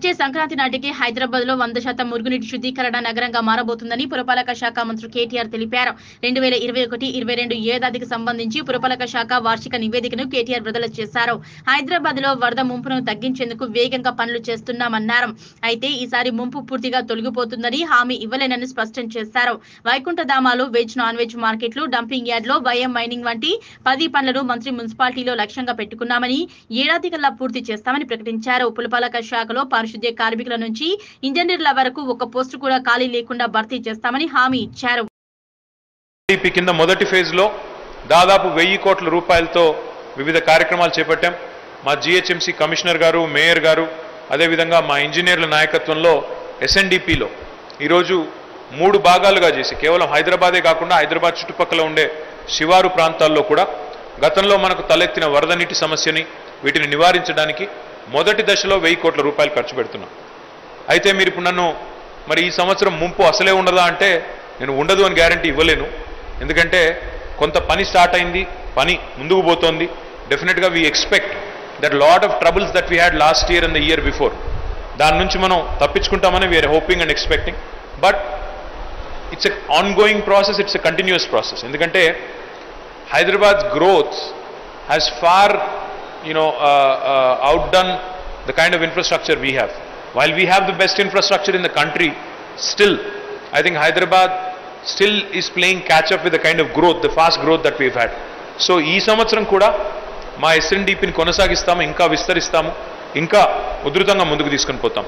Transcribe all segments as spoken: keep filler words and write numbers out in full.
వచ్చే సంక్రాంతి నాటికి హైదరాబాద్ లో వంద శాతం మురుగునీటి శుద్ధీకరణ నగరంగా మారబోతుందని పురపాలక శాఖ మంత్రి కేటీఆర్ తెలిపారు. రెండు వేల ఇరవై ఒకటి ఇరవై రెండు ఏడాదికి సంబంధించి పురపాలక శాఖ వార్షిక నివేదికను కేటీఆర్ విడుదల చేశారు. హైదరాబాద్ లో వరద ముంపును తగ్గించేందుకు వేగంగా పనులు చేస్తున్నామన్నారు. అయితే ఈసారి ముంపు పూర్తిగా తొలగిపోతుందని హామీ ఇవ్వలేనని స్పష్టం చేశారు. వైకుంఠధామాలు, వెజ్ నాన్ వెజ్ మార్కెట్లు, డంపింగ్ యార్డ్లో వైఎం మైనింగ్ వంటి పది పనులను మంత్రి మున్సిపాలిటీలో లక్ష్యంగా పెట్టుకున్నామని, ఏడాది కల్లా పూర్తి చేస్తామని ప్రకటించారు. పురపాలక శాఖలో పారిశుద్ధ్య కార్మికుల నుంచి ఇంజనీర్ల వరకు ఒక పోస్టు కూడా ఖాళీ లేకుండా భర్తీ చేస్తామని హామీ ఇచ్చారు. కింద మొదటి ఫేజ్ లో దాదాపు వెయ్యి కోట్ల రూపాయలతో వివిధ కార్యక్రమాలు చేపట్టాం. మా జిహెచ్ఎంసీ కమిషనర్ గారు, మేయర్ గారు, అదేవిధంగా మా ఇంజనీర్ల నాయకత్వంలో ఎస్ఎన్డిపిలో ఈరోజు మూడు భాగాలుగా చేసి కేవలం హైదరాబాదే కాకుండా హైదరాబాద్ చుట్టుపక్కల ఉండే శివారు ప్రాంతాల్లో కూడా గతంలో మనకు తలెత్తిన వరద నీటి సమస్యని వీటిని నివారించడానికి మొదటి దశలో వెయ్యి కోట్ల రూపాయలు ఖర్చు పెడుతున్నాం. అయితే మీరు ఇప్పుడు నన్ను మరి ఈ సంవత్సరం ముంపు అసలే ఉండదా అంటే నేను ఉండదు అని గ్యారంటీ ఇవ్వలేను. ఎందుకంటే కొంత పని స్టార్ట్ అయింది, పని ముందుకు పోతోంది. డెఫినెట్గా we expect that lot of troubles that we had last year and the year before, దాని నుంచి మనం తప్పించుకుంటామని we are hoping and expecting. But it's a ongoing process, it's a continuous process. ఎందుకంటే Hyderabad growth has far you know uh, uh, outdone the kind of infrastructure we have. While we have the best infrastructure in the country, still I think Hyderabad still is playing catch up with the kind of growth, the fast growth that we've had. So ee samvatsaram kuda ma S N D P ni konasagistamu, inka vistaristamu, inka udrutanga munduku teeskoni potam.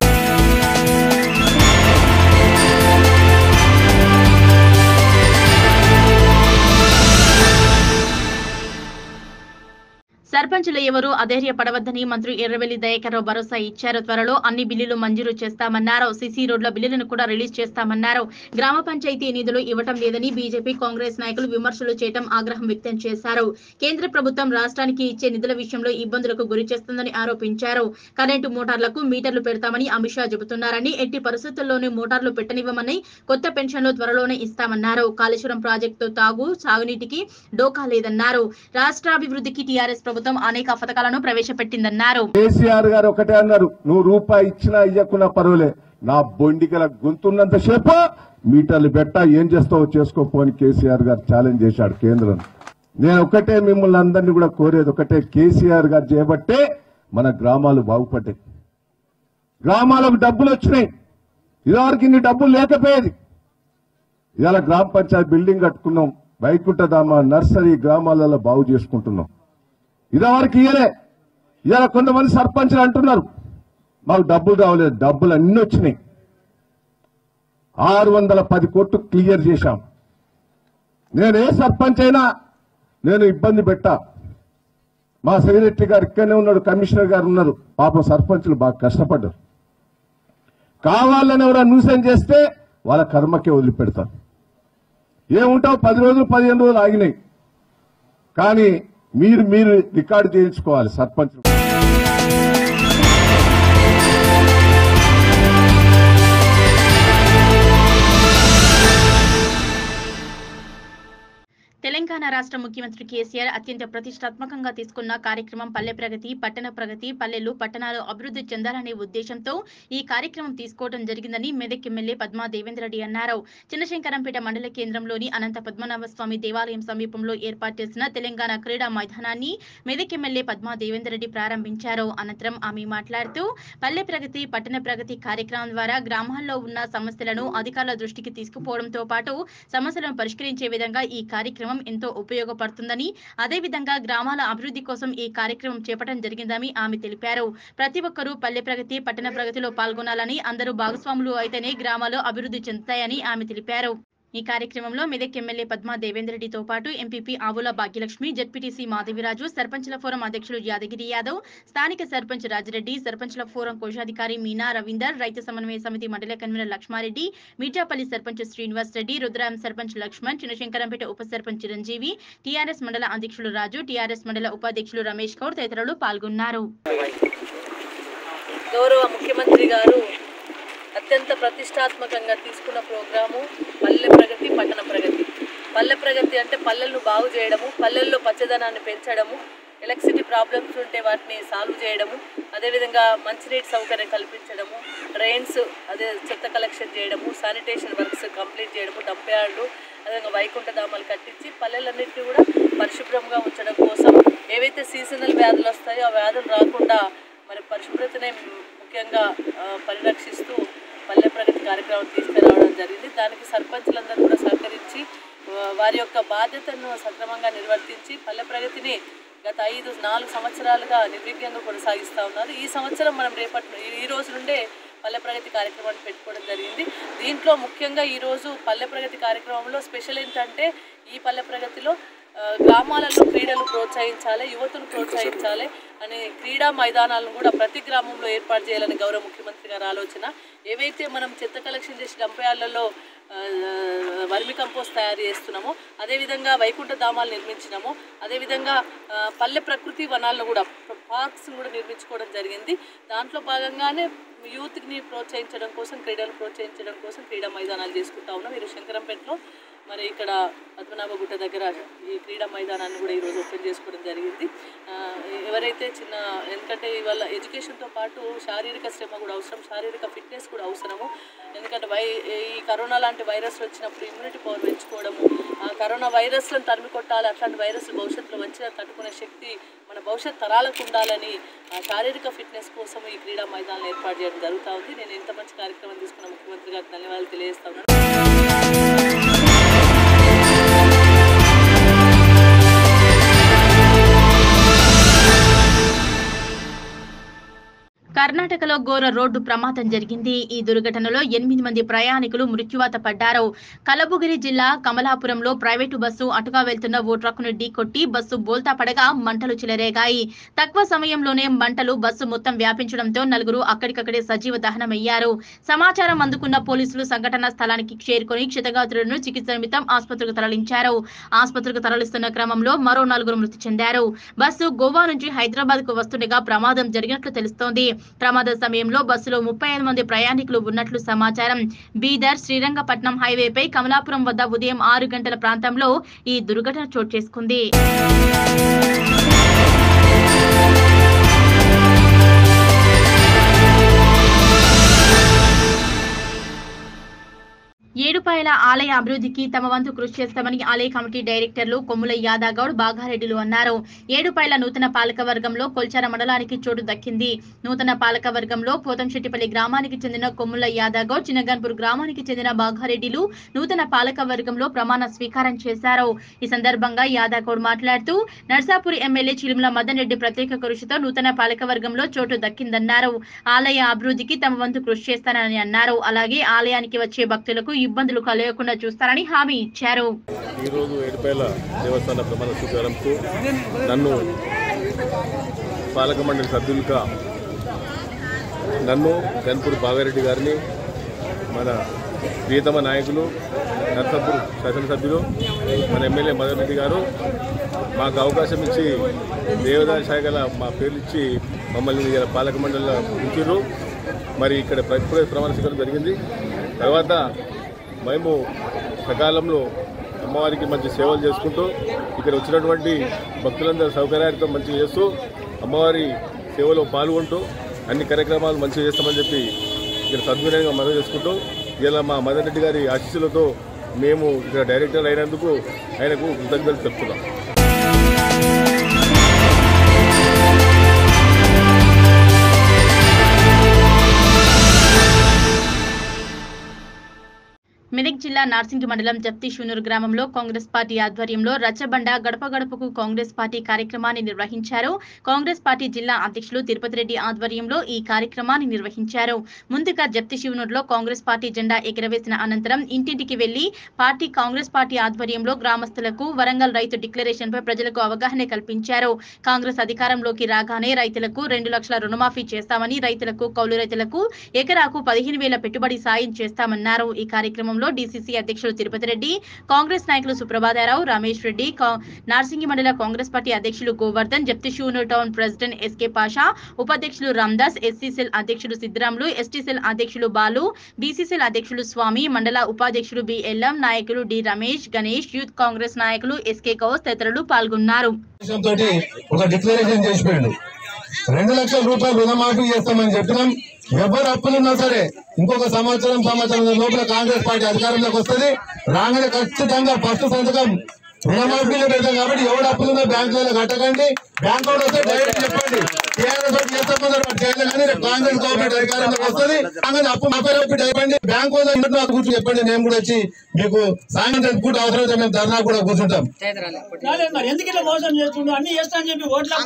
సర్పంచులు ఎవరూ అధైర్యపడవద్దని మంత్రి ఎర్రవెల్లి దయాకర్రావు భరోసా ఇచ్చారు. త్వరలో అన్ని బిల్లులు మంజూరు చేస్తామన్నారు. CC రోడ్ల బిల్లులను కూడా రిలీజ్ చేస్తామన్నారు. గ్రామ పంచాయతీ నిధులు ఇవ్వటం లేదని బీజేపీ, కాంగ్రెస్ నాయకులు విమర్శలు చేయడం ఆగ్రహం వ్యక్తం చేశారు. కేంద్ర ప్రభుత్వం రాష్ట్రానికి ఇచ్చే నిధుల విషయంలో ఇబ్బందులకు గురి చేస్తుందని ఆరోపించారు. కరెంటు మోటార్లకు మీటర్లు పెడతామని అమిత్ షా చెబుతున్నారని, ఎట్టి పరిస్థితుల్లోనూ మోటార్లు పెట్టనివ్వమని, కొత్త పెన్షన్లు త్వరలోనే ఇస్తామన్నారు. కాళేశ్వరం ప్రాజెక్టు తాగు సాగునీటికి డోకా లేదన్నారు. రాష్ట్రాభివృద్ధికి టీఆర్ఎస్ ప్రభుత్వం అనేక పథకాలను ప్రవేశపెట్టిందన్నారు. కేసీఆర్ గారు ఒకటే అన్నారు, నువ్వు రూపాయి ఇచ్చినా ఇయ్యకున్నా పర్వాలే, నా బొండికల గొంతున్నంత సేపు మీటర్లు పెట్టా, ఏం చేస్తావో చేసుకోపోని కేసీఆర్ గారు ఛాలెంజ్ చేశాడు కేంద్రం. నేను ఒకటే మిమ్మల్ని అందరినీ కూడా కోరేది ఒకటే, కేసీఆర్ గారు చేయబట్టే మన గ్రామాలు బాగుపడ్డాయి, గ్రామాలకు డబ్బులు వచ్చినాయి. ఇదివరకు ఇన్ని డబ్బులు లేకపోయేది. ఇవాళ గ్రామ పంచాయతీ బిల్డింగ్ కట్టుకున్నాం, వైకుంఠధామ నర్సరీ గ్రామాలలో బాగు చేసుకుంటున్నాం. ఇదివరకు ఇయ్యలే. ఇవాళ కొంతమంది సర్పంచ్లు అంటున్నారు మాకు డబ్బులు రావలేదు. డబ్బులు అన్ని వచ్చినాయి. ఆరు వందల పది కోట్లు క్లియర్ చేశాం. నేను ఏ సర్పంచ్ అయినా నేను ఇబ్బంది పెట్టా. మా సెక్రటరీ గారు ఇక్కడనే ఉన్నాడు, కమిషనర్ గారు ఉన్నారు. పాపం సర్పంచ్లు బాగా కష్టపడ్డారు. కావాలని ఎవరైనా న్యూసెన్స్ చేస్తే వాళ్ళ కర్మకే వదిలిపెడతారు. ఏముంటావు పది రోజులు పదిహేను రోజులు ఆగినాయి. కానీ మీరు మీరు రికార్డు చేయించుకోవాలి సర్పంచ్. తెలంగాణ రాష్ట్ర ముఖ్యమంత్రి కేసీఆర్ అత్యంత ప్రతిష్టాత్మకంగా తీసుకున్న కార్యక్రమం పల్లె ప్రగతి, పట్టణ ప్రగతి. పల్లెలు, పట్టణాలు అభివృద్ధి చెందాలనే ఉద్దేశంతో ఈ కార్యక్రమం తీసుకోవడం జరిగిందని మెదక్ ఎమ్మెల్యే పద్మా దేవేంద్రరెడ్డి అన్నారు. చిన్నశంకరంపేట మండల కేంద్రంలోని అనంత పద్మనాభ స్వామి దేవాలయం సమీపంలో ఏర్పాటు చేసిన తెలంగాణ క్రీడా మైదానాన్ని మెదక్ ఎమ్మెల్యే పద్మా దేవేంద్రరెడ్డి ప్రారంభించారు. అనంతరం ఆమె మాట్లాడుతూ పల్లె ప్రగతి, పట్టణ ప్రగతి కార్యక్రమం ద్వారా గ్రామాల్లో ఉన్న సమస్యలను అధికారుల దృష్టికి తీసుకుపోవడంతో పాటు సమస్యలను పరిష్కరించే విధంగా ఈ కార్యక్రమం ఎంతో ఉపయోగపడుతుందని, అదేవిధంగా గ్రామాల అభివృద్ధి కోసం ఈ కార్యక్రమం చేపట్టడం జరిగిందని ఆమె తెలిపారు. ప్రతి ఒక్కరూ పల్లె ప్రగతి, పట్టణ ప్రగతిలో పాల్గొనాలని, అందరూ భాగస్వాములు అయితేనే గ్రామాలు అభివృద్ధి చెందుతాయని ఆమె తెలిపారు. ఈ కార్యక్రమంలో మెదక్ ఎమ్మెల్యే పద్మా దేవేంద్రరెడ్డితో పాటు ఎంపీపీ ఆవుల భాగ్యలక్ష్మి, జడ్పీటీసీ మాధవిరాజు, సర్పంచ్ల ఫోరం అధ్యక్షులు యాదగిరి యాదవ్, స్థానిక సర్పంచ్ రాజిరెడ్డి, సర్పంచ్ల ఫోరం కోశాధికారి మీనా రవీందర్, రైతు సమన్వయ సమితి మండల కన్వీనర్ లక్ష్మారెడ్డి, మీటాపల్లి సర్పంచ్ శ్రీనివాస్ రెడ్డి, రుద్రాయం సర్పంచ్ లక్ష్మణ్, చిన్నశంకరంపేట ఉప సర్పంచ్ చిరంజీవి, టీఆర్ఎస్ మండల అధ్యక్షులు రాజు, టీఆర్ఎస్ మండల ఉపాధ్యక్షులు రమేష్ గౌడ్ తదితరులు పాల్గొన్నారు. గౌరవ ముఖ్యమంత్రి గారు అత్యంత ప్రతిష్టాత్మకంగా తీసుకున్న ప్రోగ్రాము పల్లె ప్రగతి, పట్టణ ప్రగతి. పల్లె ప్రగతి అంటే పల్లెలను బాగు చేయడము, పల్లెల్లో పచ్చదనాన్ని పెంచడము, ఎలక్ట్రిసిటీ ప్రాబ్లమ్స్ ఉంటే వాటిని సాల్వ్ చేయడము, అదేవిధంగా మంచినీటి సౌకర్యం కల్పించడము, డ్రైన్స్ అదే చెత్త కలెక్షన్ చేయడము, శానిటేషన్ వర్క్స్ కంప్లీట్ చేయడము, డంప్ యార్డులు, అదేవిధంగా వైకుంఠ ధామాలు కట్టించి పల్లెలన్నింటినీ కూడా పరిశుభ్రంగా ఉంచడం కోసం ఏవైతే సీజనల్ వ్యాధులు వస్తాయో ఆ వ్యాధులు రాకుండా మరి పరిశుభ్రతనే ముఖ్యంగా పరిరక్షిస్తూ పల్లె ప్రగతి కార్యక్రమం తీసుకురావడం జరిగింది. దానికి సర్పంచులందరూ కూడా సహకరించి వారి యొక్క బాధ్యతను సక్రమంగా నిర్వర్తించి పల్లె ప్రగతిని గత ఐదు నాలుగు సంవత్సరాలుగా నిర్విఘ్నంగా కొనసాగిస్తూ ఉన్నారు. ఈ సంవత్సరం మనం రేపటి ఈ రోజు నుండే పల్లె ప్రగతి కార్యక్రమాన్ని పెట్టుకోవడం జరిగింది. దీంట్లో ముఖ్యంగా ఈరోజు పల్లె ప్రగతి కార్యక్రమంలో స్పెషల్ ఏంటంటే ఈ పల్లె ప్రగతిలో గ్రామాలలో క్రీడలు ప్రోత్సహించాలి, యువతను ప్రోత్సహించాలి అనే క్రీడా మైదానాలను కూడా ప్రతి గ్రామంలో ఏర్పాటు చేయాలని గౌరవ ముఖ్యమంత్రి గారి ఆలోచన. ఏవైతే మనం చెత్త కలెక్షన్ చేసి డంపయార్లలో వర్మి కంపోస్ట్ తయారు చేస్తున్నామో, అదేవిధంగా వైకుంఠ ధామాలు నిర్మించినామో, అదేవిధంగా పల్లె ప్రకృతి వనాలను కూడా పార్క్స్ కూడా నిర్మించుకోవడం జరిగింది. దాంట్లో భాగంగానే యూత్ని ప్రోత్సహించడం కోసం, క్రీడలు ప్రోత్సహించడం కోసం క్రీడా మైదానాలు చేసుకుంటా ఉన్నాం. మీరు శంకరంపేటలో మరి ఇక్కడ పద్మనాభగుట్ట దగ్గర ఈ క్రీడా మైదానాన్ని కూడా ఈరోజు ఓపెన్ చేసుకోవడం జరిగింది. ఎవరైతే చిన్న ఎందుకంటే ఇవాళ ఎడ్యుకేషన్తో పాటు శారీరక శ్రమ కూడా అవసరం, శారీరక ఫిట్నెస్ కూడా అవసరము. ఎందుకంటే వై ఈ కరోనా లాంటి వైరస్ వచ్చినప్పుడు ఇమ్యూనిటీ పవర్ పెంచుకోవడము, ఆ కరోనా వైరస్లను తరిమి కొట్టాలి, అట్లాంటి వైరస్లు భవిష్యత్తులో మంచిగా తట్టుకునే శక్తి మన భవిష్యత్ తరాలకు ఉండాలని శారీరక ఫిట్నెస్ కోసం ఈ క్రీడా మైదానాలు ఏర్పాటు చేయడం జరుగుతూ ఉంది. నేను ఇంత మంచి కార్యక్రమం తీసుకున్న ముఖ్యమంత్రి గారికి ధన్యవాదాలు తెలియజేస్తా ఉన్నాను. కర్ణాటకలో ఘోర రోడ్డు ప్రమాదం జరిగింది. ఈ దుర్ఘటనలో ఎనిమిది మంది ప్రయాణికులు మృత్యువాత పడ్డారు. కలబుగిరి జిల్లా కమలాపురంలో ప్రైవేటు బస్సు అటుగా వెళ్తున్న ఓ ట్రక్కును ఢీకొట్టి బస్సు బోల్తా పడగా మంటలు చెలరేగాయి. తక్కువ సమయంలోనే మంటలు బస్సు మొత్తం వ్యాపించడంతో నలుగురు అక్కడికక్కడే సజీవ దహనమయ్యారు. సమాచారం అందుకున్న పోలీసులు సంఘటనా స్థలానికి చేరుకుని క్షతగాత్రులను చికిత్స నిమిత్తం ఆసుపత్రికి తరలించారు. ఆసుపత్రికి తరలిస్తున్న క్రమంలో మరో నలుగురు మృతి చెందారు. బస్సు గోవా నుంచి హైదరాబాద్ కు వస్తుండగా ప్రమాదం జరిగినట్లు తెలుస్తోంది. ప్రమాద సమయంలో బస్సులో ముప్పై ఐదు మంది ప్రయాణికులు ఉన్నట్లు సమాచారం. బీదర్ శ్రీరంగపట్నం హైవేపై కమలాపురం వద్ద ఉదయం ఆరు గంటల ప్రాంతంలో ఈ దుర్ఘటన చోటు చేసుకుంది. ఏడుపాయల ఆలయ అభివృద్ధికి తమ వంతు కృషి చేస్తామని ఆలయ కమిటీ డైరెక్టర్లు కొమ్ముల యాదాగౌడ్, బాగారెడ్డిలు అన్నారు. ఏడుపాయల నూతన పాలక వర్గంలో కొల్చార మండలానికి చోటు దక్కింది. నూతన పాలక వర్గంలో పోతంశెట్టిపల్లి గ్రామానికి చెందిన కొమ్ముల యాదాగౌడ్, చిన్నగన్పూర్ గ్రామానికి చెందిన బాగారెడ్డిలు నూతన పాలక వర్గంలో ప్రమాణ స్వీకారం చేశారు. ఈ సందర్భంగా యాదాగౌడ్ మాట్లాడుతూ నర్సాపూర్ ఎమ్మెల్యే చిలుముల మదన్ రెడ్డి ప్రత్యేక కృషితో నూతన పాలక వర్గంలో చోటు దక్కిందన్నారు. ఆలయ అభివృద్ధికి తమ వంతు కృషి చేస్తానని అన్నారు. అలాగే ఆలయానికి వచ్చే భక్తులకు ఇబ్బందులు కలగకుండా చూస్తారని హామీ ఇచ్చారు. ఈ రోజు ఏడుపాయల దేవస్థాన ప్రమాణ స్వీకారంకు నన్ను పాలక మండలి సభ్యులుగా నన్ను గన్పూర్ బాగారెడ్డి గారిని, మన ప్రియతమ నాయకులు నర్సాపూర్ శాసనసభ్యులు మన ఎమ్మెల్యే మదన్ రెడ్డి గారు మాకు అవకాశం ఇచ్చి దేవదాయ శాఖల మా పేర్లు ఇచ్చి మమ్మల్ని పాలక మండలిలో ఉంచారు. మరి ఇక్కడ ఇప్పుడే ప్రమాణ స్వీకారం జరిగింది. తర్వాత మేము సకాలంలో అమ్మవారికి మంచి సేవలు చేసుకుంటూ ఇక్కడ వచ్చినటువంటి భక్తులందరూ సౌకర్యాలతో మంచిగా చేస్తూ అమ్మవారి సేవలో పాల్గొంటూ అన్ని కార్యక్రమాలు మంచిగా చేస్తామని చెప్పి ఇక్కడ సద్వినయంగా మనవి చేసుకుంటూ ఇలా మా మదన్ రెడ్డి గారి ఆశీస్సులతో మేము ఇక్కడ డైరెక్టర్ అయినందుకు ఆయనకు కృతజ్ఞతలు చెప్తున్నాం. మెదక్ జిల్లా నార్సింగి మండలం జప్తిషూనూరు గ్రామంలో కాంగ్రెస్ పార్టీ ఆధ్వర్యంలో రచ్చబండ గడప గడపకు కాంగ్రెస్ పార్టీ కార్యక్రమాన్ని నిర్వహించారు. కాంగ్రెస్ పార్టీ జిల్లా అధ్యక్షులు తిరుపతి రెడ్డి ఆధ్వర్యంలో ఈ కార్యక్రమాన్ని నిర్వహించారు. ముందుగా జప్తిషూనూరులో కాంగ్రెస్ పార్టీ జెండా ఎగరవేసిన అనంతరం ఇంటింటికి వెళ్లి పార్టీ కాంగ్రెస్ పార్టీ ఆధ్వర్యంలో గ్రామస్తులకు వరంగల్ రైతు డిక్లరేషన్ పై ప్రజలకు అవగాహన కల్పించారు. కాంగ్రెస్ అధికారంలోకి రాగానే రైతులకు రెండు లక్షల రుణమాఫీ చేస్తామని, రైతులకు కౌలు రైతులకు ఎకరాకు పదిహేను వేల పెట్టుబడి సాయం చేస్తామన్నారు. ఈ కార్యక్రమంలో డీసీసీ పీసీసీ అధ్యక్షులు తిరుపతి రెడ్డి, కాంగ్రెస్ నాయకులు సుప్రభాతారావు, రమేష్ రెడ్డి, నార్సింగి మండల కాంగ్రెస్ పార్టీ అధ్యక్షులు Govardhan, Japtishunoor town president SK Pasha, ఉపాధ్యక్షులు రామ్దాస్, ఎస్సీ సెల్ అధ్యక్షులు సిద్ధరాములు, ఎస్టీ సెల్ అధ్యక్షులు బాలు, బీసీ సెల్ అధ్యక్షులు స్వామి, మండల ఉపాధ్యక్షులు బి ఎల్ఎం, నాయకులు డి రమేష్, గణేష్, యూత్ కాంగ్రెస్ నాయకులు ఎస్కే కౌస్ తదితరులు పాల్గొన్నారు. రెండు లక్షల రూపాయలు రుణమాఫీ చేస్తామని చెప్పినాం. ఎవరు అప్పులున్నా సరే ఇంకొక సంవత్సరం సంవత్సరం లోపల కాంగ్రెస్ పార్టీ అధికారంలోకి వస్తుంది. రాగానే ఖచ్చితంగా ఫస్ట్ సంతకం రుణమాఫీలో పెడతాం. కాబట్టి ఎవరు అప్పులున్నా బ్యాంకులలో కట్టకండి. బ్యాంకు వస్తే డైరెక్ట్ చెప్పండి టీఆర్ఎస్ చేస్తామన్నారు కానీ కాంగ్రెస్ గవర్నమెంట్ అధికారంలోకి వస్తుంది. కాంగ్రెస్ అప్పు మాపై చెప్పండి. బ్యాంకు కూర్చొని చెప్పండి. మేము కూడా వచ్చి మీకు సాయంత్రం పూట అవసరం మేము ధర్నా కూడా కూర్చుంటాం. ఎందుకు ఇట్లా మోసం చేస్తుండ్రు? అన్ని చేస్తా అని చెప్పి ఓట్ల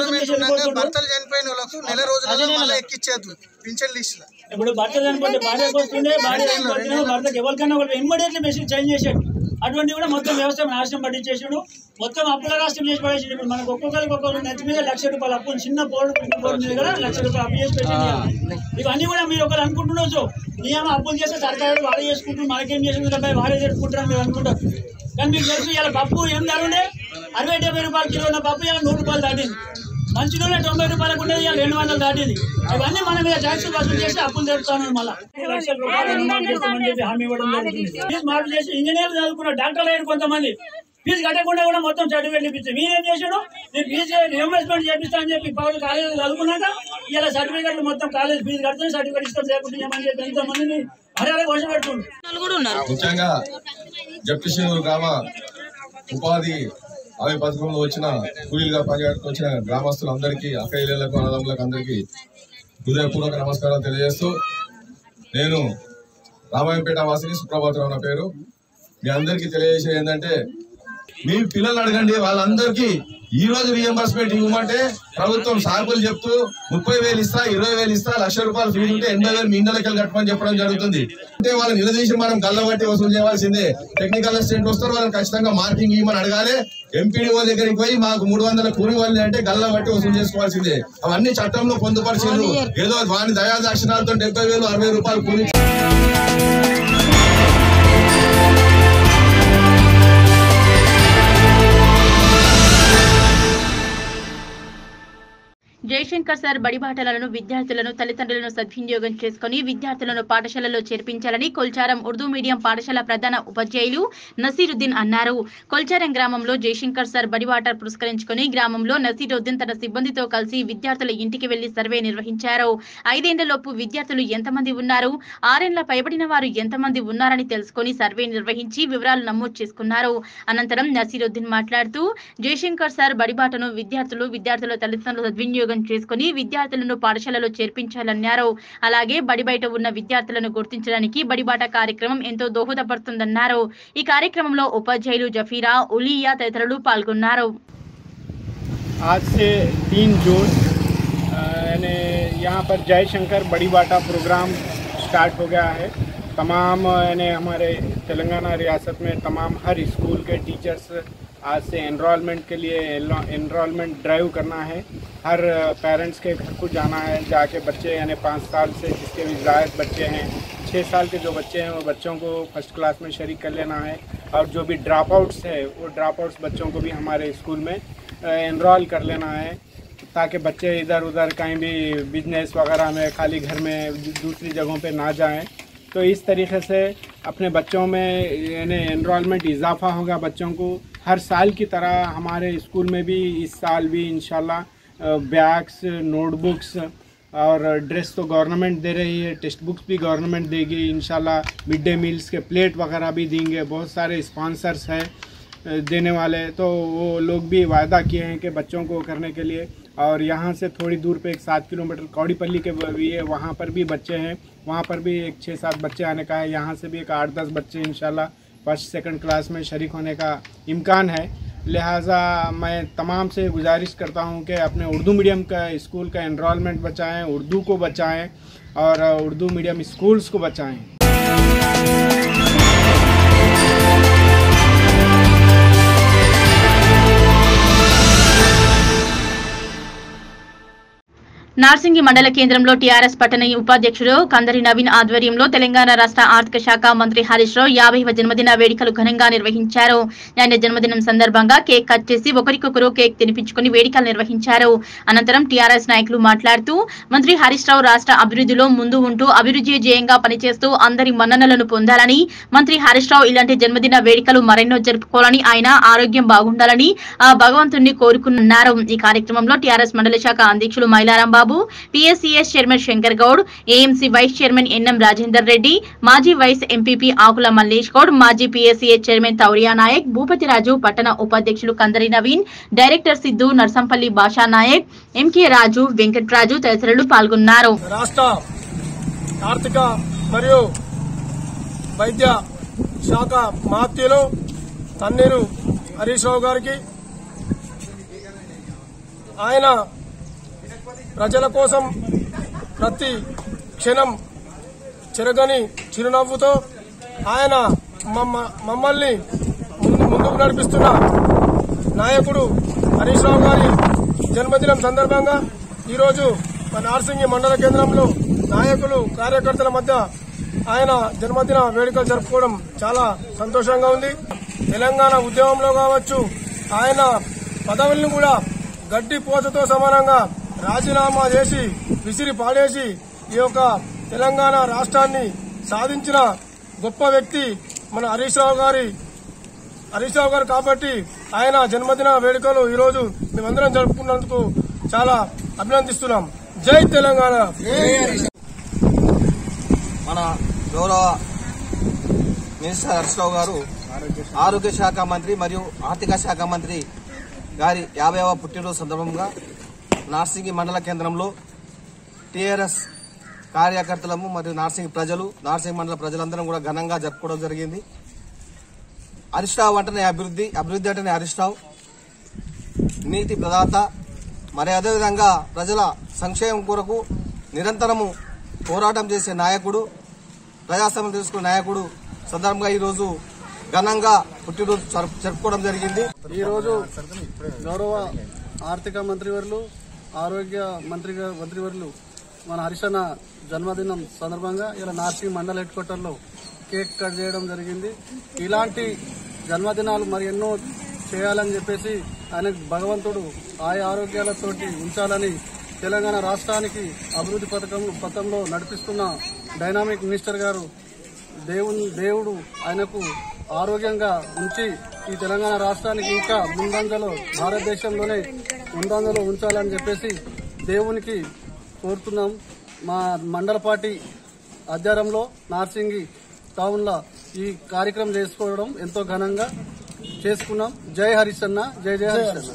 భర్తలు చనిపోయిన వాళ్ళకు నెల రోజులు ఎక్కిచ్చేది పింఛన్ లిస్ట్. ఇప్పుడు భర్త చనిపోతే భార్యకు వస్తుండే, భార్య చనిపోతే భర్తకు ఎవరికైనా వాళ్ళు ఇమ్మీడియట్లీ మెసేజ్ చేంజ్ చేశాడు. అటువంటి కూడా మొత్తం వ్యవస్థ నాశనం పట్టించేసాడు. మొత్తం అప్పుల రాష్ట్రం చేసి పడేసాడు. ఇప్పుడు మనకు ఒక్కొక్కరికి ఒక్కొక్కరు నెత్తి మీద లక్ష రూపాయలు అప్పు, చిన్న పోడు పోడు మీద కూడా లక్ష రూపాయలు అప్పు చేసి పెట్టింది. ఇవన్నీ కూడా మీరు ఒకరు అనుకుంటున్నారు నియమ అప్పులు చేస్తే సర్కారు వాడే చేసుకుంటారు, మనకేం చేసింది డెబ్బై వాడే చేసుకుంటారని మీరు అనుకుంటారు. కానీ మీకు తెలుసు ఇలా పప్పు ఏం ధరుండే అరవై డెబ్బై రూపాయలు కిలో ఉన్న పప్పు ఇలా నూరు రూపాయలు దాటింది. మంచి నూనె తొంభై రూపాయలకు ఉండేది ఇలా రెండు వందలు దాటింది. ఇవన్నీ మన మీద ట్యాక్స్ వసూలు చేసి అప్పులు తెరుస్తాను. మళ్ళీ లక్షల రూపాయలు నిర్మాణం చేస్తామని చెప్పి హామీ ఇవ్వడం జరుగుతుంది. ఫీజు మార్పు చేసి ఇంజనీర్లు చదువుకున్న డాక్టర్లు అయిన కొంతమంది ఫీజు కట్టకుండా కూడా మొత్తం సర్టిఫికేట్ ఇప్పించారు. మీరేం చేశాడు? మీరు ఫీజు రియంబర్స్మెంట్ చేపిస్తా అని చెప్పి పౌరులు కాలేజీలో చదువుకున్నాక ఇలా సర్టిఫికేట్లు మొత్తం కాలేజ్ ఫీజు కడితే సర్టిఫికేట్ ఇస్తాం లేకుంటే ఏమని చెప్పి ఎంతమందిని హర్యానా ఘోష పెట్టుకుంటారు. ముఖ్యంగా జప్తిషూనూర్ గ్రామ ఉపాధి హామీ పథకంలో వచ్చిన కూలీలుగా పనిచేయడానికి వచ్చిన గ్రామస్తులందరికీ, అక్కయ్యలకు, అన్నదమ్ములకు అందరికీ హృదయపూర్వక నమస్కారాలు తెలియజేస్తూ, నేను రామాయంపేట వాసిని సుప్రభాతరావు నా పేరు. మీ అందరికీ తెలియజేసేది ఏంటంటే, మీ పిల్లలు అడగండి, వాళ్ళందరికీ ఈ రోజు రియంబర్స్మెంట్ ఇవ్వమంటే ప్రభుత్వం సాకులు చెప్తూ ముప్పై వేలు ఇస్తా, ఇరవై వేలు ఇస్తా, లక్ష రూపాయలు ఫీజు ఉంటే ఎనభై వేలు మీ ఇండ్లకి కట్టమని చెప్పడం జరుగుతుంది. అంటే వాళ్ళని నిలదీసి మనం గల్లబట్టి వసూలు చేయాల్సిందే. టెక్నికల్ అసిస్టెంట్ వస్తారు, వాళ్ళని ఖచ్చితంగా మార్కింగ్ ఇవ్వమని అడగాలి. ఎంపీడీఓ దగ్గరికి పోయి మాకు మూడు వందల కూలి వాళ్ళు అంటే గల్లబట్టి వసూలు చేసుకోవాల్సిందే. అవన్నీ చట్టంలో పొందుపరిచారు. ఏదో వాని దయాదాక్షిణాలతో డెబ్బై వేలు అరవై రూపాయలు కూలి. జయశంకర్ సార్ బడిబాటలను విద్యార్థులను తల్లిదండ్రులను సద్వినియోగం చేసుకుని విద్యార్థులను పాఠశాలలో చేర్పించాలని కొల్చారం ఉర్దూ మీడియం పాఠశాల ప్రధాన ఉపాధ్యాయులు నసీరుద్దీన్ అన్నారు. కొల్చారం గ్రామంలో జయశంకర్ సార్ బడిబాట పురస్కరించుకుని గ్రామంలో నసీరుద్దీన్ తన సిబ్బందితో కలిసి విద్యార్థుల ఇంటికి వెళ్లి సర్వే నిర్వహించారు. ఐదేళ్లలోపు విద్యార్థులు ఎంతమంది ఉన్నారు, ఆరేళ్ల పైబడిన వారు ఎంతమంది ఉన్నారని తెలుసుకుని సర్వే నిర్వహించి వివరాలు నమోదు చేసుకున్నారు. అనంతరం నసీరుద్దీన్ మాట్లాడుతూ జయశంకర్ సార్ బడిబాటను విద్యార్థులు విద్యార్థుల తల్లిదండ్రులు సద్వినియోగం చేసుకుని విద్యార్థులను పాఠశాలలో చేర్పించాలన్నారు. అలాగే బడి బయట ఉన్న విద్యార్థులను గుర్తించడానికి బడిబాట కార్యక్రమం ఎంతో దోహదపడుతుందన్నారు. ఈ కార్యక్రమంలో ఉపాధ్యాయులు జఫీరా, ఉలియా తదితరులు పాల్గొన్నారు. आज से तीन जून यानी यहाँ पर जयशंकर बड़ी बाटा प्रोग्राम स्टार्ट हो गया है. तमाम यानी हमारे तेलंगाना रियासत में तमाम हर स्कूल के टीचर्स आज से एनरोलमेंट के लिए एनरोलमेंट ड्राइव करना है. हर पेरेंट्स के घर को जाना है, जाके बच्चे यानी पाँच साल से जिसके विजायत बच्चे हैं, छः साल के जो बच्चे हैं वो बच्चों को फर्स्ट क्लास में शरीक कर लेना है. और जो भी ड्रॉप आउट्स है वो ड्रॉप आउट्स बच्चों को भी हमारे स्कूल में एनरोल कर लेना है, ताकि बच्चे इधर उधर कहीं भी बिजनेस वगैरह में खाली घर में दूसरी जगहों पे ना जाएं. तो इस तरीके से अपने बच्चों में यानी एनरोलमेंट इजाफा होगा. बच्चों को हर साल की तरह हमारे स्कूल में भी इस साल भी इंशाल्लाह बैग्स, नोटबुक्स और ड्रेस तो गवर्नमेंट दे रही है, टेक्स्ट बुक्स भी गवर्नमेंट देगी इंशाल्लाह. मिड डे मील्स के प्लेट वगैरह भी देंगे. बहुत सारे स्पॉन्सर्स हैं देने वाले, तो वो लोग भी वायदा किए हैं कि बच्चों को करने के लिए. और यहाँ से थोड़ी दूर पे एक सात किलोमीटर कौड़ीपल्ली के भी है, वहाँ पर भी बच्चे हैं, वहाँ पर भी एक छः सात बच्चे आने का है. यहाँ से भी एक आठ दस बच्चे इंशाल्लाह फर्स्ट सेकंड क्लास में शरीक होने का इम्कान है. लिहाजा मैं तमाम से गुजारिश करता हूँ कि अपने उर्दू मीडियम का स्कूल का एनरोलमेंट बचाएं, उर्दू को बचाएं और उर्दू मीडियम स्कूल्स को बचाएं. నార్సింగి మండల కేంద్రంలో టీఆర్ఎస్ పట్టణ ఉపాధ్యక్షుడు కందరి నవీన్ ఆధ్వర్యంలో తెలంగాణ రాష్ట్ర ఆర్థిక శాఖ మంత్రి హరీష్ రావు యాభైవ జన్మదిన వేడుకలు ఘనంగా నిర్వహించారు. ఆయన జన్మదినం సందర్భంగా కేక్ కట్ చేసి ఒకరికొకరు కేక్ తినిపించుకుని వేడుకలు నిర్వహించారు. అనంతరం టీఆర్ఎస్ నాయకులు మాట్లాడుతూ మంత్రి హరీష్ రావు రాష్ట్ర అభివృద్ధిలో ముందు ఉంటూ అభివృద్ధి ధ్యేయంగా పనిచేస్తూ అందరి మన్ననలను పొందాలని, మంత్రి హరీష్ రావు ఇలాంటి జన్మదిన వేడుకలు మరెన్నో జరుపుకోవాలని, ఆయన ఆరోగ్యం బాగుండాలని ఆ భగవంతుణ్ణి కోరుకున్నారు. ఈ కార్యక్రమంలో టీఆర్ఎస్ మండల శాఖ అధ్యక్షులు Mailaram Babu, PSCS chairman Shankar Goud, AMC vice chairman NM Rajender Reddy, మాజీ వైస్ ఎంపీపీ ఆకుల మల్లేష్ గౌడ్, మాజీ పీఎస్సీఎస్ చైర్మన్ తౌరియా నాయక్, భూపతిరాజు, పట్టణ ఉపాధ్యక్షులు కందరి నవీన్, డైరెక్టర్ సిద్ధు, నర్సంపల్లి భాషా నాయక్, ఎంకే రాజు, వెంకట్రాజు తదితరులు పాల్గొన్నారు. రాష్ట్ర ఆర్థిక మరియు వైద్య శాఖ మాత్యులు తన్నీరు హరీష్ రావు గారికి, ఆయన ప్రజల కోసం ప్రతి క్షణం చెరగని చిరునవ్వుతో ఆయన మమ్మల్ని ముందుకు నడిపిస్తున్న నాయకుడు హరీష్ రావు గారి జన్మదినం సందర్భంగా ఈరోజు మన నార్సింగి మండల కేంద్రంలో నాయకులు కార్యకర్తల మధ్య ఆయన జన్మదిన వేడుకలు జరుపుకోవడం చాలా సంతోషంగా ఉంది. తెలంగాణ ఉద్యమంలో కావచ్చు, ఆయన పదవులను కూడా గడ్డి పోచతో సమానంగా రాజీనామా చేసి విసిరి పాడేసి ఈ యొక్క తెలంగాణ రాష్ట్రాన్ని సాధించిన గొప్ప వ్యక్తి మన హరీష్ రావు గారి హరీష్ రావు గారు కాబట్టి ఆయన జన్మదిన వేడుకలు ఈరోజు మేమందరం జరుపుకున్నందుకు చాలా అభినందిస్తున్నాం. జై తెలంగాణ. మన గౌరవ మినిస్టర్ హరీష్ రావు గారు ఆరోగ్య శాఖ మంత్రి మరియు ఆర్థిక శాఖ మంత్రి గారి యాభైవ పుట్టినరోజు సందర్భంగా నార్సింగి మండల కేంద్రంలో టీఆర్ఎస్ కార్యకర్తలము మరియు నార్సింగి ప్రజలు నార్సింగి మండల ప్రజలందరం కూడా ఘనంగా జరుపుకోవడం జరిగింది. హరీష్ రావు అంటేనే అభివృద్ధి, అభివృద్ధి అంటేనే హరీష్ రావు నీతి ప్రదాత, మరి అదేవిధంగా ప్రజల సంక్షేమం కొరకు నిరంతరము పోరాటం చేసే నాయకుడు, ప్రజాస్వామ్యం తీసుకునే నాయకుడు సందర్భంగా ఈరోజు ఘనంగా పుట్టినరోజు జరుపుకోవడం జరిగింది. ఈరోజు గౌరవ ఆర్థిక మంత్రివర్యులు, ఆరోగ్య మంత్రి మంత్రివర్యులు మన హరీషన్న జన్మదినం సందర్భంగా ఇలా నార్సింగ్ మండల హెడ్ క్వార్టర్లో కేక్ కట్ చేయడం జరిగింది. ఇలాంటి జన్మదినాలు మరి ఎన్నో చేయాలని చెప్పేసి ఆయన భగవంతుడు ఆయా ఆరోగ్యాలతోటి ఉంచాలని తెలంగాణ రాష్ట్రానికి అభివృద్ధి పథకం పథంలో నడిపిస్తున్న డైనామిక్ మినిస్టర్ గారు దేవుని దేవుడు ఆయనకు ఆరోగ్యంగా ఉంచి ఈ తెలంగాణ రాష్ట్రానికి ఇంకా ముందంజలో భారతదేశంలోనే ముందంజలో ఉంచాలని చెప్పేసి దేవునికి కోరుతున్నాం. మా మండల పార్టీ ఆధ్వర్యంలో నార్సింగి టౌన్లో ఈ కార్యక్రమం చేసుకోవడం ఎంతో ఘనంగా చేసుకున్నాం. జై హరీషన్న, జై జై హరీషన్న.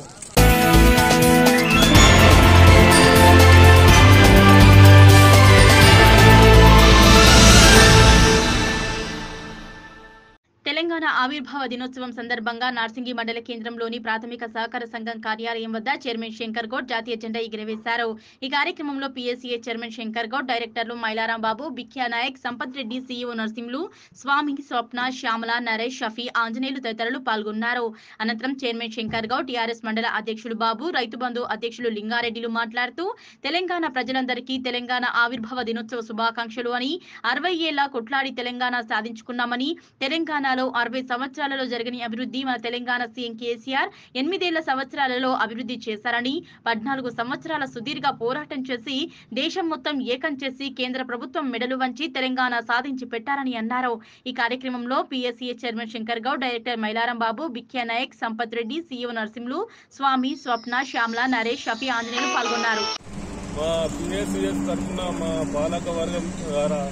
తెలంగాణ ఆవిర్భావ దినోత్సవం సందర్భంగా నార్సింగి మండల కేంద్రంలోని ప్రాథమిక సహకార సంఘం కార్యాలయం వద్ద చైర్మన్ శంకర్ గౌడ్ జాతీయ జెండా ఎగురవేశారు. ఈ కార్యక్రమంలో పీఎస్సీఏ చైర్మన్ శంకర్ గౌడ్, డైరెక్టర్లు మైలారాం బాబు, బిఖ్యా నాయక్, సంపత్ రెడ్డి, సీఈఓ నరసింహులు, స్వామి, స్వప్న, శ్యామల, నరేష్, షఫీ, ఆంజనేయులు తదితరులు పాల్గొన్నారు. అనంతరం చైర్మన్ శంకర్ గౌడ్, టీఆర్ఎస్ మండల అధ్యక్షుడు బాబు, రైతు బంధు అధ్యక్షులు లింగారెడ్డిలు మాట్లాడుతూ తెలంగాణ ప్రజలందరికీ తెలంగాణ ఆవిర్భావ దినోత్సవ శుభాకాంక్షలు అని, అరవై ఏళ్ల కొట్లాడి తెలంగాణ సాధించుకున్నామని, తెలంగాణలో అరవై సంవత్సరాలలో జరగని అభివృద్ధి మన తెలంగాణ సీఎం కేసీఆర్ ఎనిమిదేళ్ల సంవత్సరాలలో అభివృద్ధి చేశారని, పద్నాలుగు సంవత్సరాల సుదీర్ఘ పోరాటం చేసి దేశం మొత్తం ఏకం చేసి కేంద్ర ప్రభుత్వం మెడలు వంచి తెలంగాణ సాధించి పెట్టారని అన్నారు. ఈ కార్యక్రమంలో PSCA chairman Shankar Goud, director Mailaram Babu, Bikhya Naik, Sampath Reddy, CEO Narasimhulu, Swamy, Swapna, Shyamala, Naresh, Shafi, Anjaneyulu పాల్గొన్నారు. మా పీఎస్సీఎస్ తరఫున మా పాలక వర్గం ద్వారా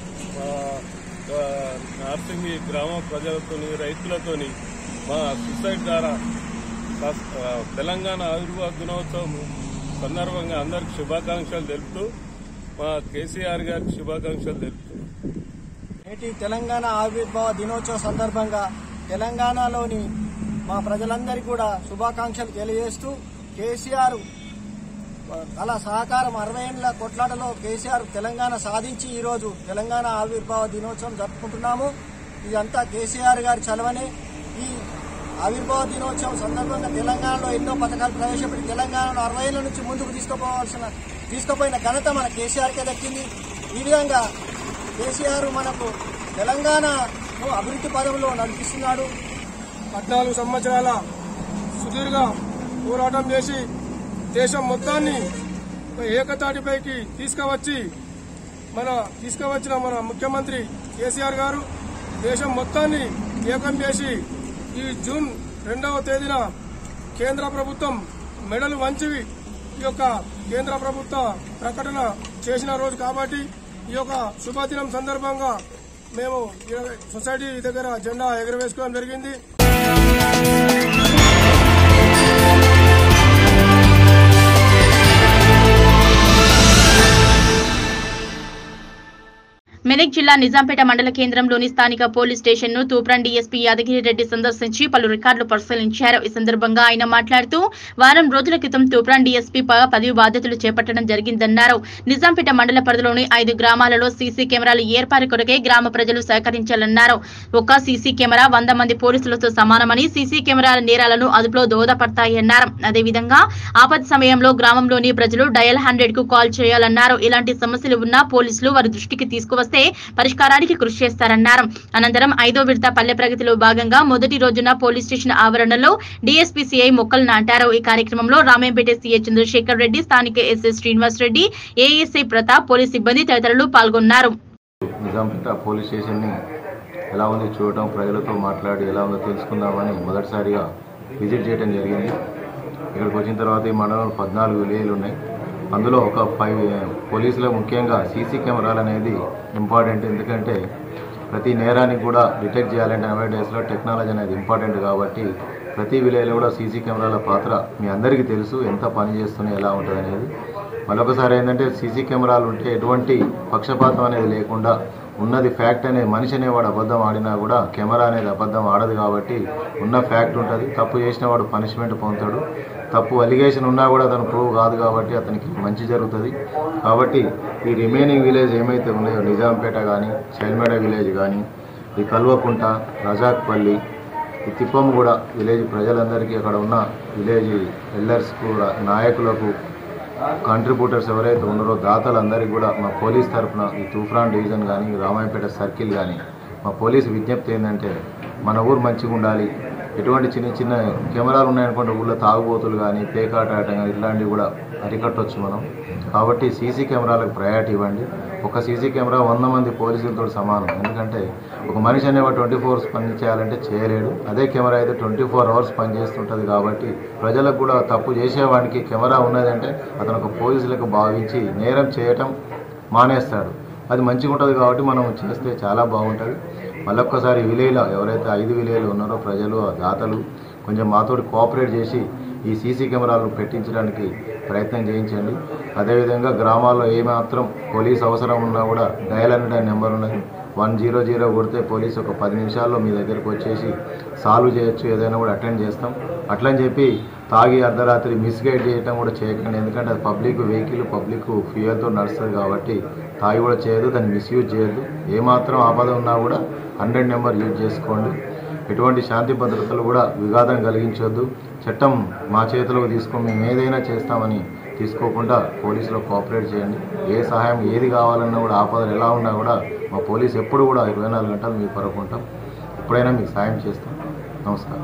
నార్సింగి గ్రామ ప్రజలతోని రైతులతోని మా సొసైటీ ద్వారా తెలంగాణ ఆవిర్భావ దినోత్సవం సందర్భంగా అందరికి శుభాకాంక్షలు తెలుపుతూ మా కేసీఆర్ గారికి శుభాకాంక్షలు తెలుపుతూ నేటి తెలంగాణ ఆవిర్భావ దినోత్సవ సందర్భంగా తెలంగాణలోని మా ప్రజలందరికీ కూడా శుభాకాంక్షలు తెలియజేస్తూ కేసీఆర్ అలా సహకారం అరవై ఏళ్ల కొట్లాటలో కేసీఆర్ తెలంగాణ సాధించి ఈరోజు తెలంగాణ ఆవిర్భావ దినోత్సవం జరుపుకుంటున్నాము. ఇదంతా కేసీఆర్ గారి చలవనే. ఈ ఆవిర్భావ దినోత్సవం సందర్భంగా తెలంగాణలో ఎన్నో పథకాలు ప్రవేశపెట్టి తెలంగాణలో అరవై ఏళ్ల నుంచి ముందుకు తీసుకుపోవాల్సిన తీసుకుపోయిన ఘనత మన కేసీఆర్కే దక్కింది. ఈ విధంగా కేసీఆర్ మనకు తెలంగాణను అభివృద్ధి పదంలో నడిపిస్తున్నాడు. పద్నాలుగు సంవత్సరాల సుదీర్ఘ పోరాటం చేసి దేశం మొత్తాన్ని ఏకతాటిపైకి తీసుకువచ్చి మన తీసుకువచ్చిన మన ముఖ్యమంత్రి కేసీఆర్ గారు దేశం మొత్తాన్ని ఏకం చేసి ఈ జూన్ రెండవ తేదీన కేంద్ర ప్రభుత్వం మెడలు వంచి ఈ యొక్క కేంద్ర ప్రభుత్వ ప్రకటన చేసిన రోజు కాబట్టి ఈ యొక్క శుభదినం సందర్భంగా మేము సొసైటీ దగ్గర జెండా ఎగురవేసుకోవడం జరిగింది. మెదక్ జిల్లా నిజాంపేట మండల కేంద్రంలోని స్థానిక పోలీస్ స్టేషన్ ను తూప్రాన్ డీఎస్పీ యాదగిరి రెడ్డి సందర్శించి పలు రికార్డులు పరిశీలించారు. ఈ సందర్భంగా ఆయన మాట్లాడుతూ వారం రోజుల క్రితం తూప్రాన్ డీఎస్పీ పదవి బాధ్యతలు చేపట్టడం జరిగిందన్నారు. నిజాంపేట మండల పరిధిలోని ఐదు గ్రామాలలో సీసీ కెమెరాలు ఏర్పాటు కొరకే గ్రామ ప్రజలు సహకరించాలన్నారు. ఒక సీసీ కెమెరా వంద మంది పోలీసులతో సమానమని సీసీ కెమెరాల నేరాలను అదుపులో దోహదపడతాయన్నారు. అదేవిధంగా ఆపద సమయంలో గ్రామంలోని ప్రజలు డయల్ హండ్రెడ్ కు కాల్ చేయాలన్నారు. ఇలాంటి సమస్యలు ఉన్నా పోలీసులు వారి దృష్టికి తీసుకువస్తే పరిష్కారానికి కృషి చేస్తారన్నారు. అనంతరం ఐదో విడత పల్లె ప్రగతిలో భాగంగా మొదటి రోజున పోలీస్ స్టేషన్ ఆవరణలో డీఎస్పీ సీఐ మొక్కలు నాటారు. ఈ కార్యక్రమంలో రామేంపేట సీఐ చంద్రశేఖర్ రెడ్డి, స్థానిక SI Srinivas Reddy, ASI Pratap, police సిబ్బంది తదితరులు పాల్గొన్నారు. నిజాంపేట పోలీస్ స్టేషన్ ని ఎలా ఉంది చూడటం, ప్రజలతో మాట్లాడి ఎలా ఉందో తెలుసుకుందామని మొదటిసారిగా విజిట్ చేయడం జరిగింది. ఇక్కడికి వచ్చిన తర్వాత ఈ మండలంలో పద్నాలుగు విలేజ్లు ఉన్నాయి. అందులో ఒక ఫైవ్ పోలీసులో ముఖ్యంగా సీసీ కెమెరాలు అనేది ఇంపార్టెంట్. ఎందుకంటే ప్రతి నేరాన్ని కూడా డిటెక్ట్ చేయాలంటే నలభై డేస్లో టెక్నాలజీ అనేది ఇంపార్టెంట్ కాబట్టి ప్రతి విలేజ్లో కూడా సీసీ కెమెరాల పాత్ర మీ అందరికీ తెలుసు, ఎంత పని చేస్తున్నాయి, ఎలా ఉంటుంది అనేది. మరొకసారి ఏంటంటే సీసీ కెమెరాలు ఉంటే ఎటువంటి పక్షపాతం అనేది లేకుండా ఉన్నది ఫ్యాక్ట్ అనేది, మనిషి అనేవాడు అబద్ధం ఆడినా కూడా కెమెరా అనేది అబద్ధం ఆడదు కాబట్టి ఉన్న ఫ్యాక్ట్ ఉంటుంది. తప్పు చేసిన వాడు పనిష్మెంట్ పొందుతాడు. తప్పు అలిగేషన్ ఉన్నా కూడా అతను ప్రూవ్ కాదు కాబట్టి అతనికి మంచి జరుగుతుంది. కాబట్టి ఈ రిమైనింగ్ విలేజ్ ఏమైతే ఉన్నాయో నిజాంపేట కానీ, చైల్మేడ విలేజ్ కానీ, ఈ కల్వకుంట, రజాక్పల్లి, ఈ తిప్పమ్మగూడ విలేజ్ ప్రజలందరికీ, అక్కడ ఉన్న విలేజ్ ఎల్డర్స్కు, నాయకులకు, కాంట్రిబ్యూటర్స్ ఎవరైతే ఉన్నారో దాతలందరికీ కూడా మా పోలీస్ తరఫున ఈ తూప్రాన్ డివిజన్ కానీ, రామాయపేట సర్కిల్ కానీ మా పోలీసు విజ్ఞప్తి ఏంటంటే మన ఊరు మంచిగా ఉండాలి. ఎటువంటి చిన్న చిన్న కెమెరాలు ఉన్నాయనుకుంటే ఊళ్ళో తాగుబోతులు కానీ, పేకాట ఆడటం కానీ ఇట్లాంటివి కూడా అరికట్టవచ్చు మనం. కాబట్టి సీసీ కెమెరాలకు ప్రయారిటీ ఇవ్వండి. ఒక సీసీ కెమెరా వంద మంది పోలీసులతో సమానం. ఎందుకంటే ఒక మనిషి అనేవాడు ట్వంటీ ఫోర్స్ పని చేయాలంటే చేయలేడు. అదే కెమెరా అయితే ట్వంటీ ఫోర్ అవర్స్ పని చేస్తుంటుంది. కాబట్టి ప్రజలకు కూడా తప్పు చేసేవాడికి కెమెరా ఉన్నదంటే అతను ఒక పోలీసులకు భావించి నేరం చేయటం మానేస్తాడు. అది మంచిగా ఉంటుంది కాబట్టి మనం చేస్తే చాలా బాగుంటుంది. మళ్ళొక్కసారి విలేజ్లో ఎవరైతే ఐదు విలేజ్లు ఉన్నారో ప్రజలు, దాతలు కొంచెం మాతోటి కోఆపరేట్ చేసి ఈ సీసీ కెమెరాలు పెట్టించడానికి ప్రయత్నం చేయించండి. అదేవిధంగా గ్రామాల్లో ఏమాత్రం పోలీస్ అవసరం ఉన్నా కూడా డయల్ హండ్రెడ్ నెంబర్ ఉన్నది. వన్ జీరో జీరో కొడితే పోలీసు ఒక పది నిమిషాల్లో మీ దగ్గరకు వచ్చేసి సాల్వ్ చేయొచ్చు, ఏదైనా కూడా అటెండ్ చేస్తాం. అట్లని చెప్పి తాగి అర్ధరాత్రి మిస్గైడ్ చేయటం కూడా చేయకండి. ఎందుకంటే అది పబ్లిక్ వెహికల్, పబ్లిక్ ఫ్యూయల్తో నడుస్తుంది కాబట్టి తాగి కూడా చేయదు, దాన్ని మిస్యూజ్ చేయొద్దు. ఏమాత్రం ఆపద ఉన్నా కూడా హండ్రెడ్ నెంబర్ యూజ్ చేసుకోండి. ఎటువంటి శాంతి భద్రతలు కూడా విఘాతం కలిగించొద్దు. చట్టం మా చేతిలోకి తీసుకొని మేము ఏదైనా చేస్తామని తీసుకోకుండా పోలీసులో కోఆపరేట్ చేయండి. ఏ సహాయం ఏది కావాలన్నా కూడా ఆపదలు ఎలా ఉన్నా కూడా మా పోలీసు ఎప్పుడు కూడా ఇరవై నాలుగు గంటలు మీకు పరుకుంటాం. ఎప్పుడైనా మీకు సాయం చేస్తాం. నమస్కారం.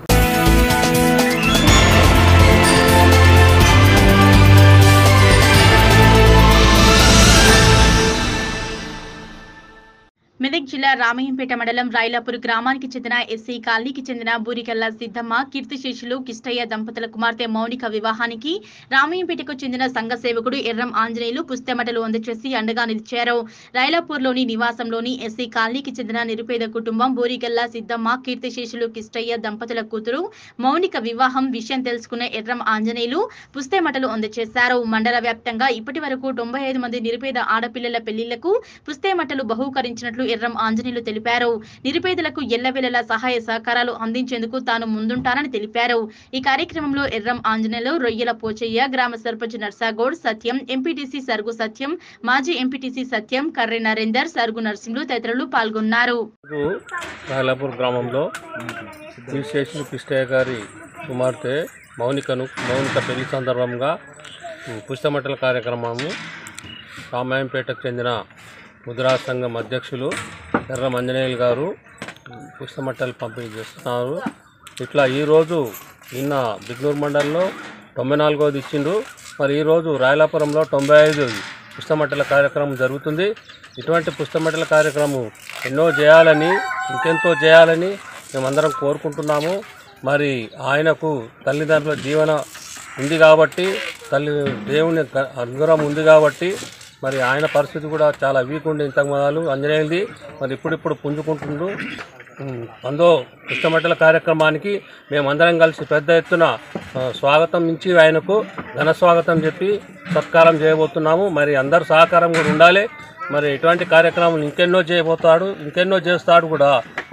మెదక్ జిల్లా రామయ్యంపేట మండలం రాయలాపూర్ గ్రామానికి చెందిన ఎస్సీ కాలనీకి చెందిన బూరికల్లా సిద్దమ్మ, కీర్తిశేషులు కిష్టయ్య దంపతుల కుమార్తె మౌనిక వివాహానికి రామయ్యంపేటకు చెందిన సంఘ సేవకుడు ఎర్రం ఆంజనేయులు పుస్తెమటలు అందచేసి అండగా నిలిచారు. రాయలాపూర్లోని నివాసంలోని ఎస్సీ కాలనీకి చెందిన నిరుపేద కుటుంబం బూరికల్లా సిద్దమ్మ, కీర్తిశేషులు కిష్టయ్య దంపతుల కూతురు మౌనిక వివాహం విషయం తెలుసుకున్న ఎర్రం ఆంజనేయులు పుస్తెమటలు అందచేశారు. మండల వ్యాప్తంగా ఇప్పటి వరకు తొంభై ఐదు మంది నిరుపేద ఆడపిల్లల పెళ్లిళ్లకు పుస్తెమటలు బహూకరించినట్లు ఎర్రం ఎర్రం ఆంజనేయులు తెలిపారు. నిరుపేదలకు ఎల్లవేళలా సహాయ సహకారాలు అందించేందుకు తాను ముందుంటానని తెలిపారు. ఈ కార్యక్రమంలో ఎర్రం ఆంజనేయులు, రొయ్యల పోచయ్య, గ్రామ సర్పంచ్ నర్సాగౌడ్, సత్యం, ఎంపీటీసీ సరుగు సత్యం, మాజీ ఎంపీటీసీ సత్యం, కర్రె నరేందర్, సరుగు నర్సింహులు తదితరులు పాల్గొన్నారు. రాయలాపూర్ గ్రామంలో విశేష కృష్ణయ్య గారి కుమార్తె మౌనికను మౌనిక పెళ్లి సందర్భంగా పుస్తమట్టల కార్యక్రమము రామాయంపేటకు చెందిన ముద్రా సంఘం అధ్యక్షులు ఎర్ర మంజనేయులు గారు పుస్తమట్టలు పంపిణీ చేస్తున్నారు. ఇట్లా ఈరోజు నిన్న బిగ్నూర్ మండలంలో తొంభై నాలుగోది ఇచ్చిండు. మరి ఈరోజు రాయలాపురంలో తొంభై ఐదు పుస్తమట్టల కార్యక్రమం జరుగుతుంది. ఇటువంటి పుస్తమట్టల కార్యక్రమం ఎన్నో చేయాలని, ఇంకెంతో చేయాలని మేమందరం కోరుకుంటున్నాము. మరి ఆయనకు తల్లిదండ్రుల జీవన ఉంది కాబట్టి, తల్లి దేవుని అనుగ్రహం ఉంది కాబట్టి, మరి ఆయన పరిస్థితి కూడా చాలా వీక్ ఉండి ఇంతకు మొదలు అంజనేయులది మరి ఇప్పుడిప్పుడు పుంజుకుంటుండు. అందో పుస్తమట్టల కార్యక్రమానికి మేమందరం కలిసి పెద్ద ఎత్తున స్వాగతం ఇచ్చి ఆయనకు ఘన స్వాగతం చెప్పి సత్కారం చేయబోతున్నాము. మరి అందరు సహకారం కూడా ఉండాలి. మరి ఇటువంటి కార్యక్రమాలు ఇంకెన్నో చేయబోతాడు, ఇంకెన్నో చేస్తాడు కూడా.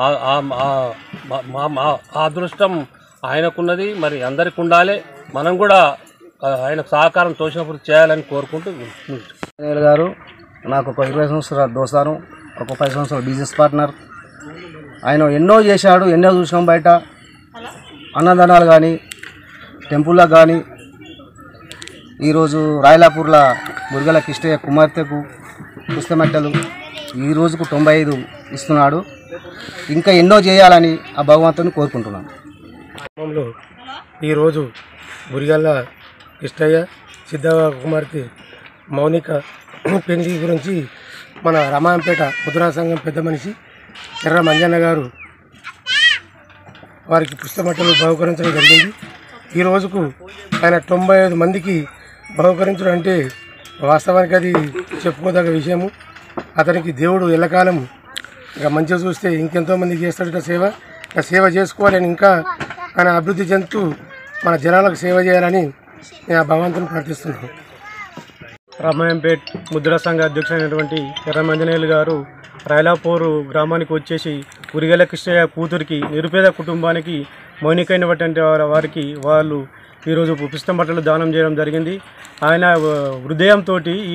ఆ అదృష్టం ఆయనకున్నది, మరి అందరికి ఉండాలి. మనం కూడా ఆయనకు సహకారం తోచినప్పుడు చేయాలని కోరుకుంటూ గారు నాకు ఒక ఇరవై సంవత్సరాల దోస్తాను, ఒక పది సంవత్సరాల బిజినెస్ పార్ట్నర్. ఆయన ఎన్నో చేశాడు, ఎన్నో చూసినాం బయట. అన్నదానాలు కానీ, టెంపుల్లకు కానీ. ఈరోజు రాయలాపూర్లో మురుగల కిష్టయ్య కుమార్తెకు పుస్తమట్టలు ఈ రోజుకు తొంభై ఐదు ఇస్తున్నాడు. ఇంకా ఎన్నో చేయాలని ఆ భగవంతుని కోరుకుంటున్నాను. ఈరోజు మురుగల కిష్టయ్య సిద్ధవ కుమార్తె మౌనిక పెళ్లి గురించి మన రామాయంపేట ముద్రా సంఘం పెద్ద మనిషి ఎర్ర మంజన్న గారు వారికి పుస్తమట్టలు బహుకరించడం జరిగింది. ఈ రోజుకు ఆయన తొంభై ఐదు మందికి బహుకరించడం అంటే వాస్తవానికి అది చెప్పుకోదగ్గ విషయము. అతనికి దేవుడు ఎల్లకాలం ఇంకా మంచిగా చూస్తే ఇంకెంతో మందికి చేస్తాడు సేవ. ఇంకా సేవ చేసుకోవాలని, ఇంకా ఆయన అభివృద్ధి చెందుతూ మన జనాలకు సేవ చేయాలని నేను భగవంతుని ప్రార్థిస్తున్నాను. రామాయంపేట్ ముద్రా సంఘ అధ్యక్షుడైనటువంటి ఎర్ర మంజనేయులు గారు రాయలాపూరు గ్రామానికి వచ్చేసి ఉరిగల కృష్ణయ్య కూతురికి, నిరుపేద కుటుంబానికి మౌనికైనటువంటి వారికి వాళ్ళు ఈరోజు పుస్తమట్టలు దానం చేయడం జరిగింది. ఆయన హృదయంతో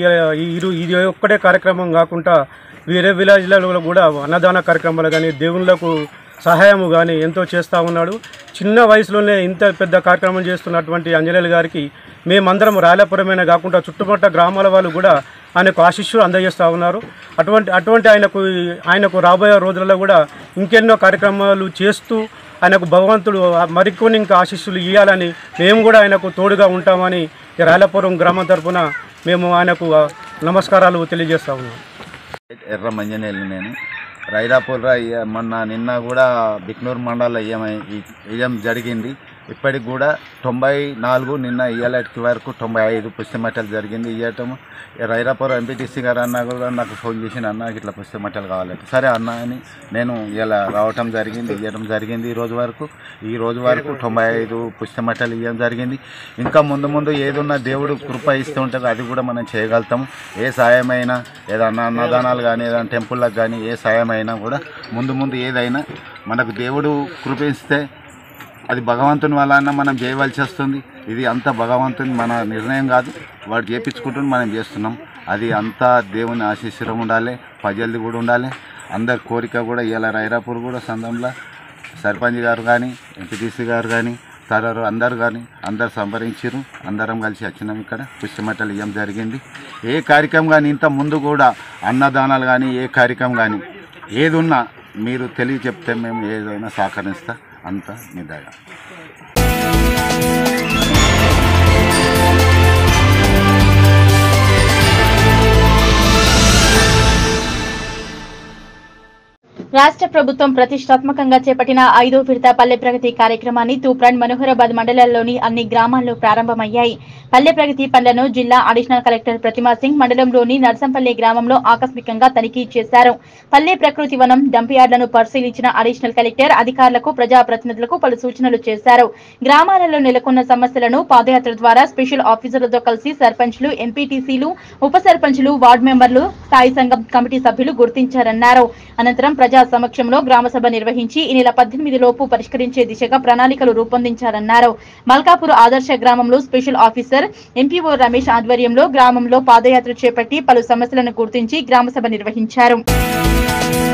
ఇది ఒక్కటే కార్యక్రమం కాకుండా వేరే విలేజ్లలో కూడా అన్నదాన కార్యక్రమాలు కానీ, దేవుళ్ళకు సహాయము కానీ ఎంతో చేస్తూ ఉన్నాడు. చిన్న వయసులోనే ఇంత పెద్ద కార్యక్రమం చేస్తున్నటువంటి అంజనేయులు గారికి మేమందరం రాయలపురమైనా కాకుండా చుట్టుపక్కల గ్రామాల వాళ్ళు కూడా ఆయనకు ఆశీస్సులు అందజేస్తూ ఉన్నారు. అటువంటి అటువంటి ఆయనకు ఆయనకు రాబోయే రోజులలో కూడా ఇంకెన్నో కార్యక్రమాలు చేస్తూ ఆయనకు భగవంతుడు మరికొన్ని ఇంకా ఆశీస్సులు ఇవ్వాలని మేము కూడా ఆయనకు తోడుగా ఉంటామని రాయలపురం గ్రామం తరఫున మేము ఆయనకు నమస్కారాలు తెలియజేస్తా ఉన్నాం. ఎర్ర మంజనేయులు నేను రైలాపూర్ మొన్న నిన్న కూడా బిక్నూర్ మండలంలో ఇయ్యమై ఇయ్యం జరిగింది. ఇప్పటికి కూడా తొంభై నాలుగు నిన్న ఇయ్యాలటి వరకు తొంభై ఐదు పుస్తమట్టలు జరిగింది. ఇవ్వటం రైలాపూర్ ఎంపీటీసీ గారు అన్న కూడా నాకు ఫోన్ చేసిన అన్న ఇట్లా పుస్తమట్టలు కావాలంటే సరే అన్న అని నేను ఇలా రావటం జరిగింది, ఇవ్వడం జరిగింది. ఈ రోజు వరకు ఈ రోజు వరకు తొంభై ఐదు పుస్తమట్టలు ఇవ్వడం జరిగింది. ఇంకా ముందు ముందు ఏదున్నా దేవుడు కృప ఇస్తూ ఉంటుంది, అది కూడా మనం చేయగలుగుతాము. ఏ సాయమైనా ఏదన్నా అన్నదానాలు కానీ ఏదైనా టెంపుల్లకు కానీ ఏ సాయమైనా కూడా ముందు ముందు ఏదైనా మనకు దేవుడు కృప ఇస్తే అది భగవంతుని వలన మనం చేయవలసి వస్తుంది. ఇది అంతా భగవంతుని మన నిర్ణయం కాదు, వాడు చేయించుకుంటుని మనం చేస్తున్నాం. అది అంతా దేవుని ఆశీస్సురం ఉండాలి, ప్రజలది కూడా ఉండాలి. అందరి కోరిక కూడా ఇలా రైరాపూర్ కూడా సందంలో సర్పంచ్ గారు కానీ ఎంపీటీసీ గారు కానీ తరరు అందరు కానీ అందరు సంబరించారు. అందరం కలిసి వచ్చినాం. ఇక్కడ పుష్పమట్టలు ఇవ్వడం జరిగింది. ఏ కార్యక్రమం కానీ ఇంత ముందు కూడా అన్నదానాలు కానీ ఏ కార్యక్రమం కానీ ఏది ఉన్నా మీరు తెలియ చెప్తే మేము ఏదైనా సహకరిస్తా. అంతా మీ దయ. రాష్ట్ర ప్రభుత్వం ప్రతిష్టాత్మకంగా చేపట్టిన ఐదో విడత పల్లె ప్రగతి కార్యక్రమాన్ని తూప్రాన్ మనోహరాబాద్ మండలాల్లోని అన్ని గ్రామాల్లో ప్రారంభమయ్యాయి. పల్లె ప్రగతి పనులను జిల్లా అడిషనల్ కలెక్టర్ ప్రతిమా సింగ్ మండలంలోని నర్సంపల్లి గ్రామంలో ఆకస్మికంగా తనిఖీ చేశారు. పల్లె ప్రకృతి వనం డంపియార్డులను పరిశీలించిన అడిషనల్ కలెక్టర్ అధికారులకు ప్రజాప్రతినిధులకు పలు సూచనలు చేశారు. గ్రామాలలో నెలకొన్న సమస్యలను పాదయాత్ర ద్వారా స్పెషల్ ఆఫీసర్లతో కలిసి సర్పంచ్లు, ఎంపీటీసీలు, ఉప సర్పంచ్లు, వార్డు మెంబర్లు, స్థాయి సంఘం కమిటీ సభ్యులు గుర్తించారన్నారు. అనంతరం ప్రజా సమక్షంలో గ్రామసభ నిర్వహించి ఈ నెల పద్దెనిమిది లోపు పరిష్కరించే దిశగా ప్రణాళికలు రూపొందించారన్నారు. మల్కాపూర్ ఆదర్శ గ్రామంలో స్పెషల్ ఆఫీసర్ ఎంపీఓ రమేష్ ఆధ్వర్యంలో గ్రామంలో పాదయాత్ర చేపట్టి పలు సమస్యలను గుర్తించి గ్రామసభ నిర్వహించారు.